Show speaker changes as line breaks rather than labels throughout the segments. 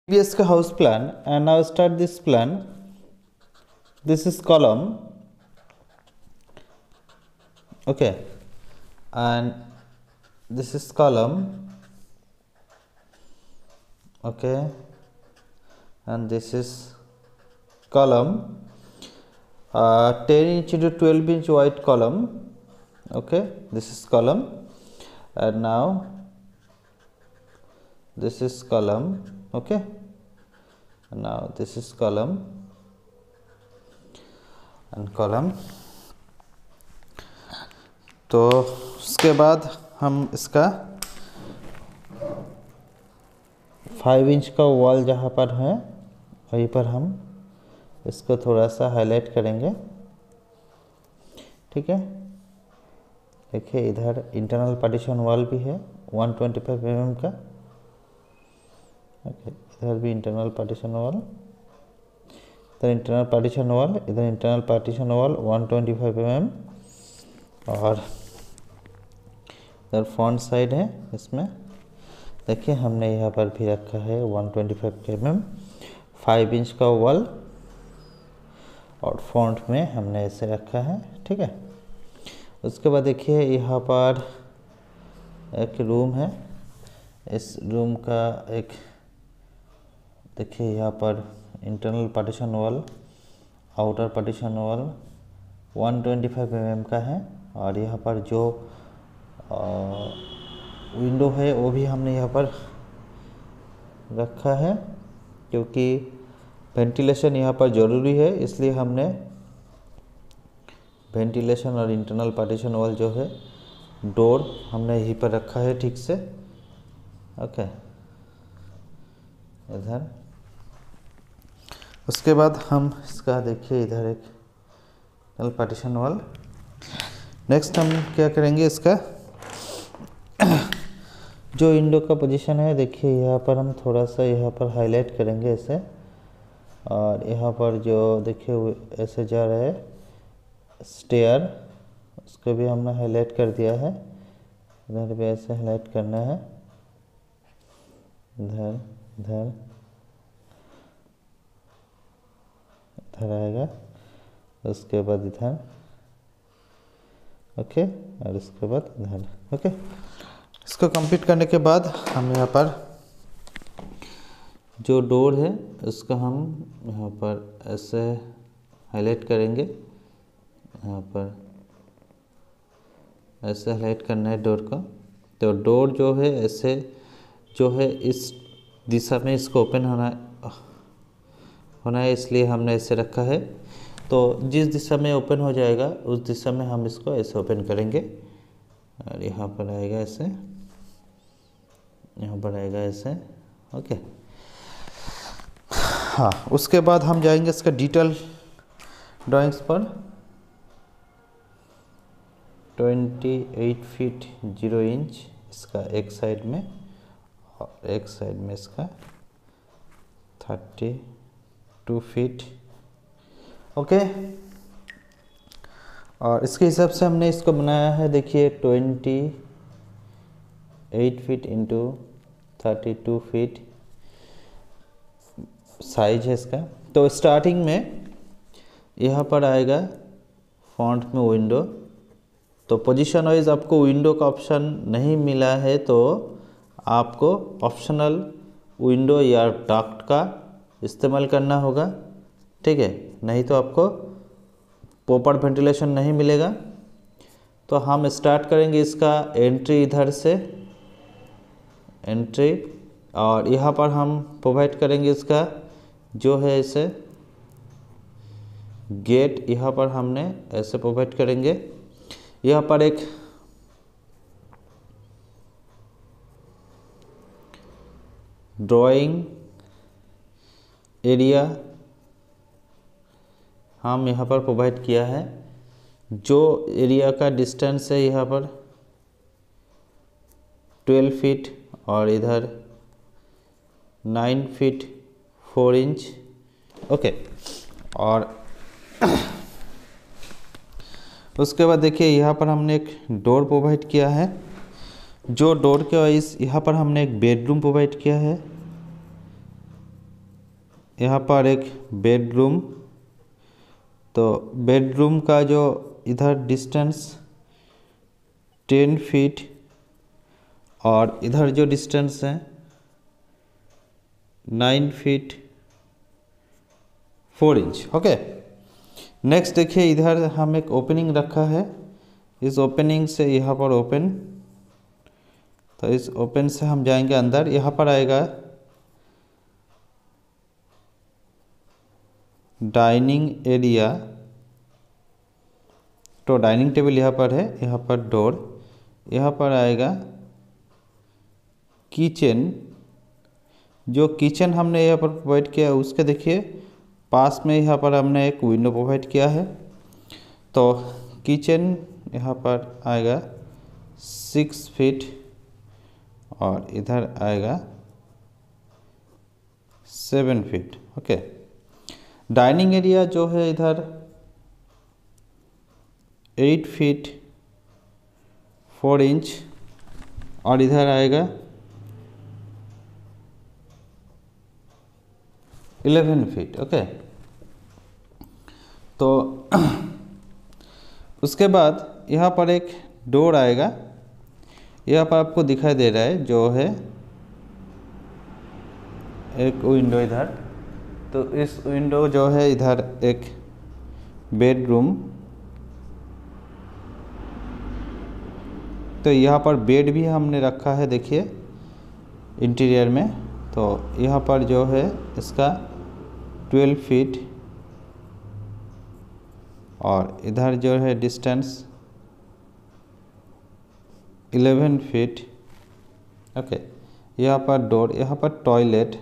previous house plan, and now start this plan. This is column, okay, and this is column, okay, and this is column, 10 inch into 12 inch wide column, okay, this is column, and now this is column, okay, and now this is column and column. तो उसके बाद हम इसका 5 inch का wall जहाँ पर है वहीं पर हम इसको थोड़ा सा हाईलाइट करेंगे, ठीक है। देखिए इधर इंटरनल पार्टीशन वॉल भी है 125 mm का, ओके, इधर भी इंटरनल पार्टीशन वॉल, इधर इंटरनल पार्टीशन वॉल, इधर इंटरनल पार्टीशन वॉल 125 mm, और इधर फ्रंट साइड है। इसमें देखिए हमने यहाँ पर भी रखा है 125 mm 5 इंच का वॉल, और फ्रंट में हमने ऐसे रखा है, ठीक है। उसके बाद देखिए यहाँ पर एक रूम है, इस रूम का एक देखिए यहाँ पर internal partition wall, outer partition wall 125 mm का है, और यहाँ पर जो विंडो है वो भी हमने यहाँ पर रखा है, क्योंकि वेंटिलेशन यहाँ पर ज़रूरी है, इसलिए हमने वेंटिलेशन और इंटरनल पार्टीशन वॉल जो है डोर हमने यहीं पर रखा है ठीक से, ओके। इधर उसके बाद हम इसका देखिए इधर एक इंटरनल पार्टीशन वॉल। नेक्स्ट हम क्या करेंगे, इसका जो विंडो का पोजीशन है देखिए यहाँ पर हम थोड़ा सा यहाँ पर हाईलाइट करेंगे ऐसे, और यहाँ पर जो देखिए ऐसे जा रहा है स्टेयर, उसको भी हमने हाईलाइट कर दिया है। इधर भी ऐसे हाईलाइट करना है, इधर इधर इधर आएगा, उसके बाद इधर, ओके, और उसके बाद इधर, ओके। इसको कंप्लीट करने के बाद हम यहाँ पर जो डोर है उसको हम यहाँ पर ऐसे हाईलाइट करेंगे, यहाँ पर ऐसे हाईलाइट करना है डोर को। तो डोर जो है ऐसे जो है इस दिशा में इसको ओपन होना है, इसलिए हमने ऐसे रखा है। तो जिस दिशा में ओपन हो जाएगा उस दिशा में हम इसको ऐसे ओपन करेंगे, और यहाँ पर आएगा ऐसे, यहाँ पर आएगा ऐसे, ओके। हाँ, उसके बाद हम जाएंगे इसका डिटेल ड्राइंग्स पर। 28 फीट 0 इंच इसका एक साइड में, और एक साइड में इसका 32 फीट, ओके। और इसके हिसाब से हमने इसको बनाया है, देखिए 28 फीट इंटू 32 फीट साइज है इसका। तो स्टार्टिंग में यहाँ पर आएगा फ्रंट में विंडो, तो पोजीशन वाइज आपको विंडो का ऑप्शन नहीं मिला है तो आपको ऑप्शनल विंडो या डक्ट का इस्तेमाल करना होगा, ठीक है, नहीं तो आपको प्रॉपर वेंटिलेशन नहीं मिलेगा। तो हम स्टार्ट करेंगे इसका एंट्री इधर से, एंट्री, और यहाँ पर हम प्रोवाइड करेंगे इसका जो है ऐसे गेट, यहाँ पर हमने ऐसे प्रोवाइड करेंगे। यहाँ पर एक ड्राइंग एरिया हम यहाँ पर प्रोवाइड किया है, जो एरिया का डिस्टेंस है यहाँ पर 12 फीट, और इधर 9 फीट 4 इंच, ओके। और उसके बाद देखिए यहाँ पर हमने एक डोर प्रोवाइड किया है, जो डोर के वाइज यहाँ पर हमने एक बेडरूम प्रोवाइड किया है, यहाँ पर एक बेडरूम, तो बेडरूम का जो इधर डिस्टेंस 10 फीट और इधर जो डिस्टेंस है 9 फीट 4 इंच। ओके, नेक्स्ट देखिए इधर हम एक ओपनिंग रखा है, इस ओपनिंग से यहाँ पर ओपन, तो इस ओपन से हम जाएंगे अंदर। यहाँ पर आएगा डाइनिंग एरिया, तो डाइनिंग टेबल यहाँ पर है, यहाँ पर डोर, यहाँ पर आएगा किचन। जो किचन हमने यहाँ पर प्रोवाइड किया है उसके देखिए पास में यहाँ पर हमने एक विंडो प्रोवाइड किया है, तो किचन यहाँ पर आएगा 6 फीट और इधर आएगा 7 फीट। ओके, डाइनिंग एरिया जो है इधर 8 फीट 4 इंच और इधर आएगा 11 फीट। ओके, तो उसके बाद यहाँ पर एक डोर आएगा, यहाँ पर आपको दिखाई दे रहा है जो है एक विंडो इधर, तो इस विंडो जो है इधर एक बेडरूम, तो यहाँ पर बेड भी हमने रखा है देखिए इंटीरियर में, तो यहाँ पर जो है इसका 12 फीट और इधर जो है डिस्टेंस 11 फीट। ओके, यहाँ पर डोर, यहाँ पर टॉयलेट,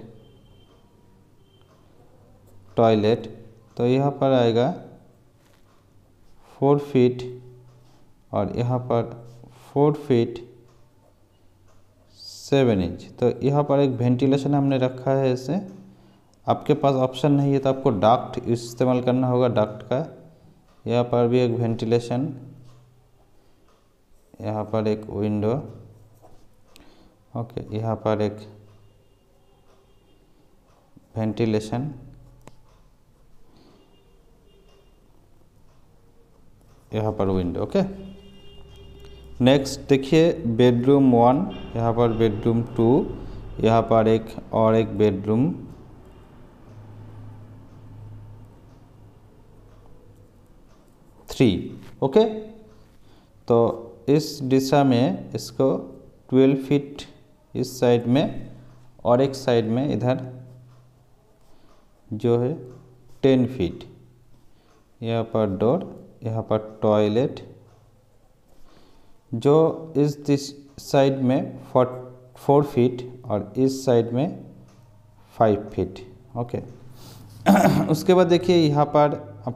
तो यहाँ पर आएगा 4 फीट और यहाँ पर 4 फीट 7 इंच। तो यहाँ पर एक वेंटिलेशन हमने रखा है ऐसे, आपके पास ऑप्शन नहीं है तो आपको डक्ट इस्तेमाल करना होगा डक्ट का। यहाँ पर भी एक वेंटिलेशन, यहाँ पर एक विंडो। ओके, यहाँ पर एक वेंटिलेशन, यहाँ पर विंडो। ओके, नेक्स्ट देखिए बेडरूम 1, यहाँ पर बेडरूम 2, यहाँ पर एक और एक बेडरूम, ओके, तो इस दिशा में इसको 12 फीट इस साइड में और एक साइड में इधर जो है 10 फीट। यहाँ पर डोर, यहाँ पर टॉयलेट, जो इस साइड में 4 फीट और इस साइड में 5 फीट। ओके, उसके बाद देखिए यहाँ पर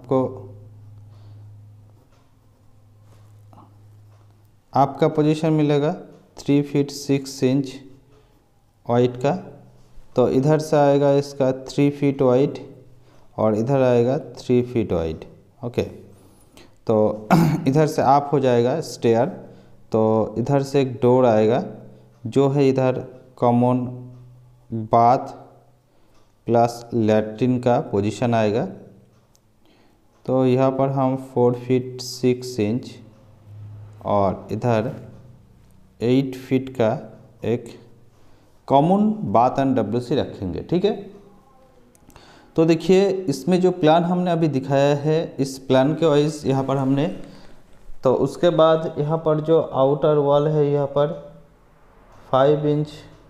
आपका पोजीशन मिलेगा 3 फीट 6 इंच वाइड का, तो इधर से आएगा इसका 3 फीट वाइड और इधर आएगा 3 फीट वाइड। ओके, तो इधर से आप हो जाएगा स्टेयर, तो इधर से एक डोर आएगा जो है इधर कॉमन बाथ प्लस लैट्रिन का पोजीशन आएगा, तो यहाँ पर हम 4 फीट 6 इंच और इधर 8 फीट का एक कॉमन बाथ एंड WC रखेंगे। ठीक है, तो देखिए इसमें जो प्लान हमने अभी दिखाया है इस प्लान के वाइज यहाँ पर हमने, तो उसके बाद यहाँ पर जो आउटर वॉल है यहाँ पर 5 इंच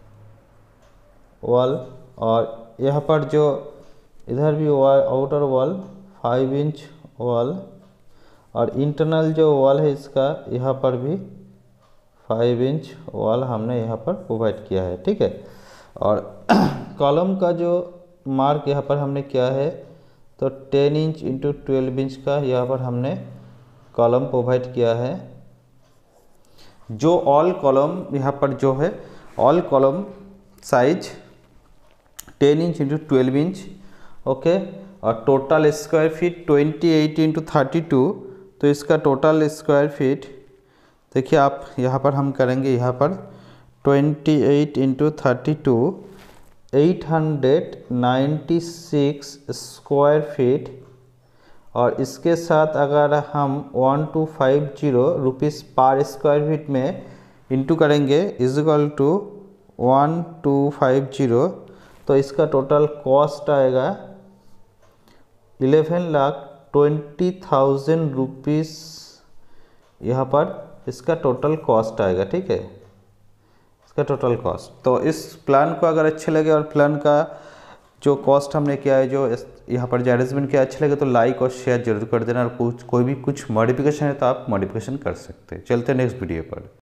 वॉल और यहाँ पर जो इधर भी आउटर वॉल 5 इंच वॉल और इंटरनल जो वॉल है इसका यहाँ पर भी 5 इंच वॉल हमने यहाँ पर प्रोवाइड किया है। ठीक है, और कॉलम का जो मार्क यहाँ पर हमने किया है तो 10 इंच इंटू 12 इंच का यहाँ पर हमने कॉलम प्रोवाइड किया है। जो ऑल कॉलम यहाँ पर जो है all column size 10 inch into 12 inch. Okay, और टोटल स्क्वायर फीट 28 इंटू 32, तो इसका टोटल स्क्वायर फीट देखिए आप यहाँ पर हम करेंगे यहाँ पर 28 इंटू 32 896 स्क्वायर फीट, और इसके साथ अगर हम 1250 रुपीज़ पर स्क्वायर फीट में इंटू करेंगे इज इक्वल टू 1250, तो इसका टोटल कॉस्ट आएगा 11,20,000 रुपीज़। यहाँ पर इसका टोटल कॉस्ट आएगा, ठीक है, इसका टोटल कॉस्ट। तो इस प्लान को अगर अच्छे लगे और प्लान का जो कॉस्ट हमने किया है, जो यहाँ पर जो अरेंजमेंट किया अच्छे लगे, तो लाइक और शेयर जरूर कर देना। और कोई भी कुछ मॉडिफिकेशन है तो आप मॉडिफिकेशन कर सकते हैं। चलते हैं नेक्स्ट वीडियो पर।